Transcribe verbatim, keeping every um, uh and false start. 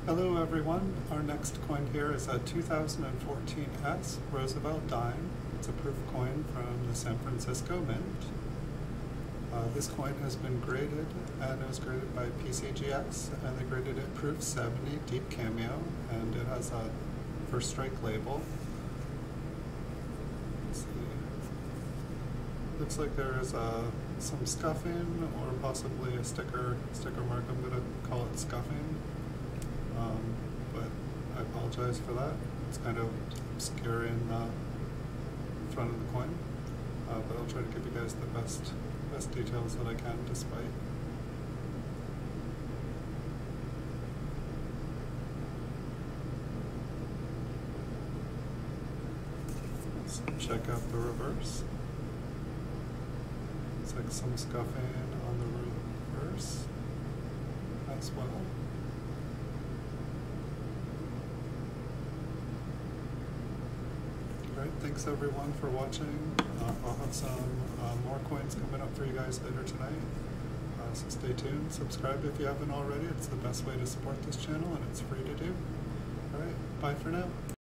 Hello everyone, our next coin here is a two thousand fourteen S Roosevelt dime. It's a proof coin from the San Francisco Mint. Uh, this coin has been graded, and it was graded by P C G S, and they graded it proof seventy deep cameo, and it has a first strike label. Let's see. Looks like there is uh, some scuffing or possibly a sticker sticker mark. I'm going to call it scuffing. Um, but I apologize for that. It's kind of obscuring the front of the coin, uh, but I'll try to give you guys the best best details that I can despite. Let's check out the reverse. Looks like some scuffing on the reverse as well. Alright, thanks everyone for watching. Uh, I'll have some uh, more coins coming up for you guys later tonight. Uh, so stay tuned, subscribe if you haven't already. It's the best way to support this channel and it's free to do. Alright, bye for now.